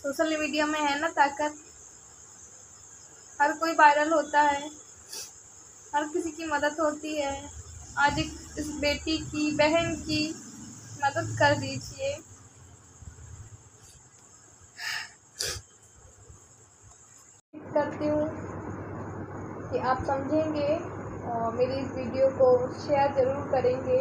Social media में है ना ताकत। हर कोई वायरल होता है, हर किसी की मदद होती है। आज एक इस बेटी की, बहन की मदद कर दीजिए। करती हूँ कि आप समझेंगे और मेरी इस वीडियो को शेयर ज़रूर करेंगे।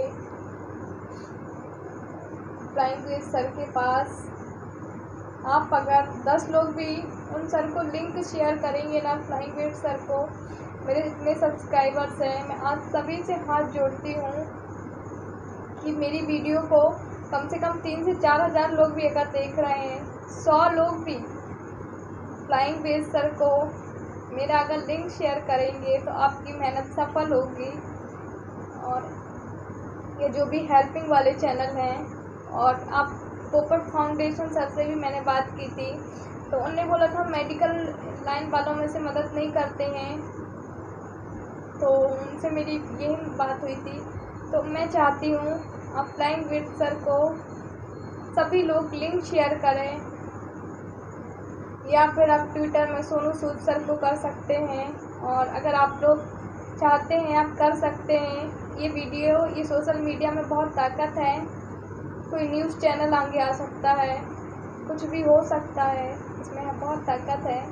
फ्लाइंग क्विज सर के पास आप अगर 10 लोग भी उन सर को लिंक शेयर करेंगे ना, फ्लाइंग क्विज सर को, मेरे इतने सब्सक्राइबर्स हैं, मैं आज सभी से हाथ जोड़ती हूँ कि मेरी वीडियो को कम से कम 3 से 4 हज़ार लोग भी अगर देख रहे हैं, 100 लोग भी फ्लाइंग क्विज सर को मेरा अगर लिंक शेयर करेंगे तो आपकी मेहनत सफल होगी। और ये जो भी हेल्पिंग वाले चैनल हैं, और आप पोपट फाउंडेशन सर से भी मैंने बात की थी, तो उन्होंने बोला था मेडिकल लाइन वालों में से मदद नहीं करते हैं, तो उनसे मेरी यही बात हुई थी। तो मैं चाहती हूँ आप फ्लाइंग क्विज सर को सभी लोग लिंक शेयर करें, या फिर आप ट्विटर में सोनू सूद सर को कर सकते हैं। और अगर आप लोग चाहते हैं आप कर सकते हैं। ये वीडियो, ये सोशल मीडिया में बहुत ताकत है। कोई न्यूज़ चैनल आगे आ सकता है, कुछ भी हो सकता है, इसमें बहुत ताकत है।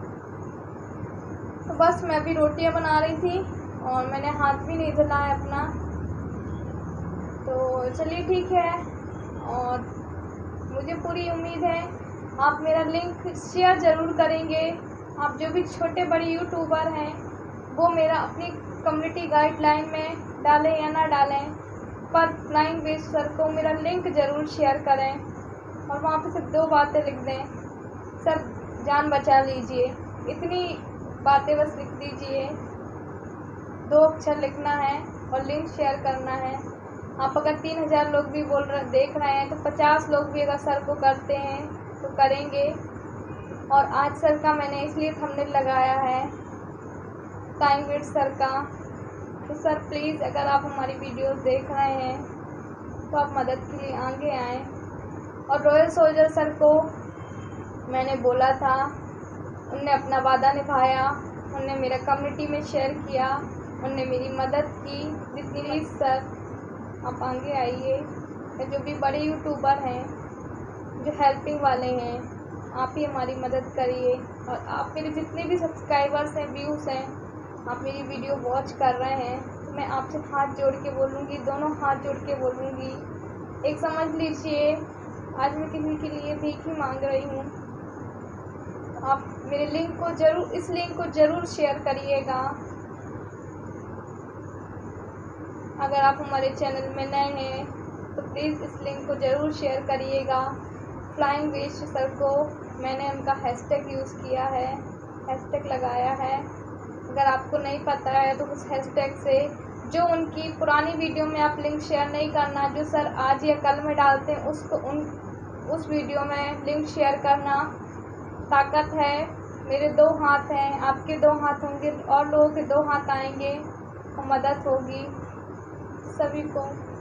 तो बस मैं अभी रोटियां बना रही थी और मैंने हाथ भी नहीं धुला है अपना। तो चलिए ठीक है, और मुझे पूरी उम्मीद है आप मेरा लिंक शेयर ज़रूर करेंगे। आप जो भी छोटे बड़े यूट्यूबर हैं वो मेरा अपनी कम्युनिटी गाइडलाइन में डालें या ना डालें, पर फ्लाइंग क्विज सर को मेरा लिंक ज़रूर शेयर करें और वहाँ पे सिर्फ 2 बातें लिख दें, सर जान बचा लीजिए। इतनी बातें बस लिख दीजिए, 2 अक्षर लिखना है और लिंक शेयर करना है। आप अगर 3000 लोग भी देख रहे हैं तो 50 लोग भी अगर सर को करते हैं तो करेंगे। और आज सर का मैंने इसलिए थंबनेल लगाया है फ्लाइंग क्विज सर का। तो सर प्लीज़ अगर आप हमारी वीडियोस देख रहे हैं तो आप मदद के लिए आगे आएँ। और रॉयल सोल्जर सर को मैंने बोला था, उनने अपना वादा निभाया, उनने मेरा कम्युनिटी में शेयर किया, उनने मेरी मदद की जितनी। प्लीज़ सर आप आगे आइए। जो भी बड़े यूट्यूबर हैं, जो हेल्पिंग वाले हैं, आप ही हमारी मदद करिए। और आप मेरे जितने भी सब्सक्राइबर्स हैं, व्यूज़ हैं, आप मेरी वीडियो वॉच कर रहे हैं, तो मैं आपसे हाथ जोड़ के बोलूँगी, दोनों हाथ जोड़ के बोलूँगी, एक समझ लीजिए आज मैं किसी के लिए भीख ही मांग रही हूँ। आप मेरे लिंक को ज़रूर, इस लिंक को ज़रूर शेयर करिएगा। अगर आप हमारे चैनल में नए हैं तो प्लीज़ इस लिंक को ज़रूर शेयर करिएगा। फ्लाइंग क्विज सर को मैंने उनका हैशटैग यूज़ किया है, हैशटैग लगाया है। अगर आपको नहीं पता है तो उस हैशटैग से जो उनकी पुरानी वीडियो में आप लिंक शेयर नहीं करना, जो सर आज या कल में डालते हैं उसको उस वीडियो में लिंक शेयर करना। ताकत है, मेरे 2 हाथ हैं, आपके 2 हाथ होंगे और लोगों के 2 हाथ आएंगे और मदद होगी सभी को।